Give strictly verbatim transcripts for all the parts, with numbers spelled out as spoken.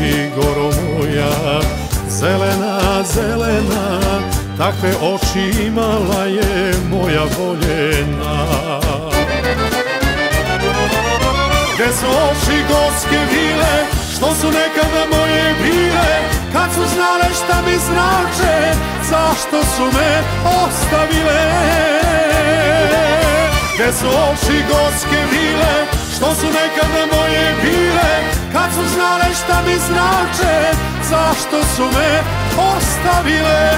goro moja, zelena, zelena, takve oči imala je moja voljena. Gde su oči gorske vile, što su nekada moje bile, kad su znale šta mi znače, zašto su me ostavile. Gde su oči gorske vile, što su nekada moje bile, kad su znale šta mi znače, zašto su me ostavile.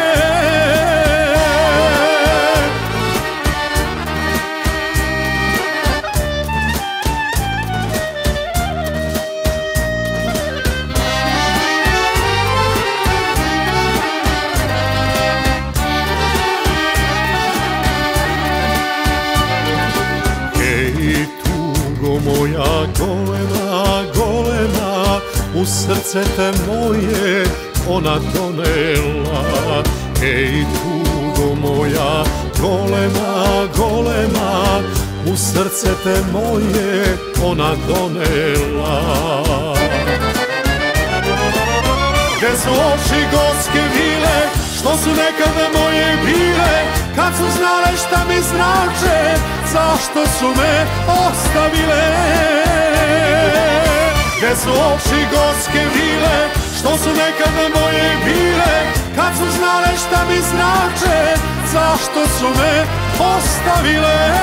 Moja golema, golema, u srce te moje ona donela. Ej, tugo moja golema, golema, u srce te moje ona donela. Gde su oči gorske vile, što su nekada moje bile, kad su znale šta mi znače, zašto su me ostavile. Gde su oči gorske vile, što su nekada moje bile, kad su znale šta mi znače, zašto su me ostavile.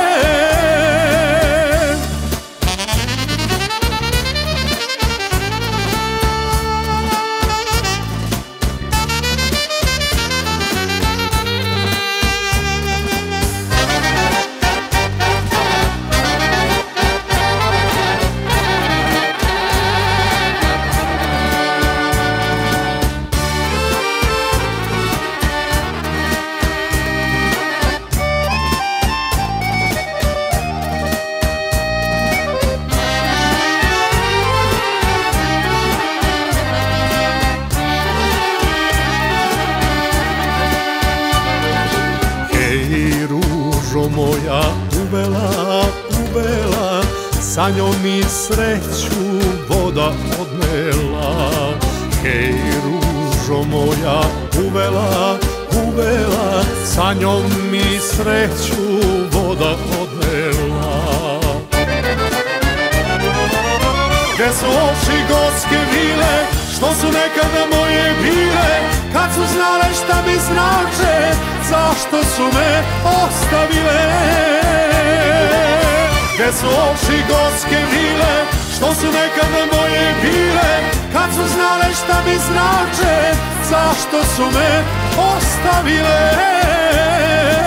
Ružo moja uvela, uvela, sa njom mi sreću voda odnela. Hej, ružo moja uvela, uvela, sa njom mi sreću voda odnela. Gde su oči gorske vile, što su nekada moje bile, kad su znale šta mi znače, zašto su me ostavile. Gde su oči gorske vile, što su nekada moje bile, kad su znale šta mi znače, zašto su me ostavile.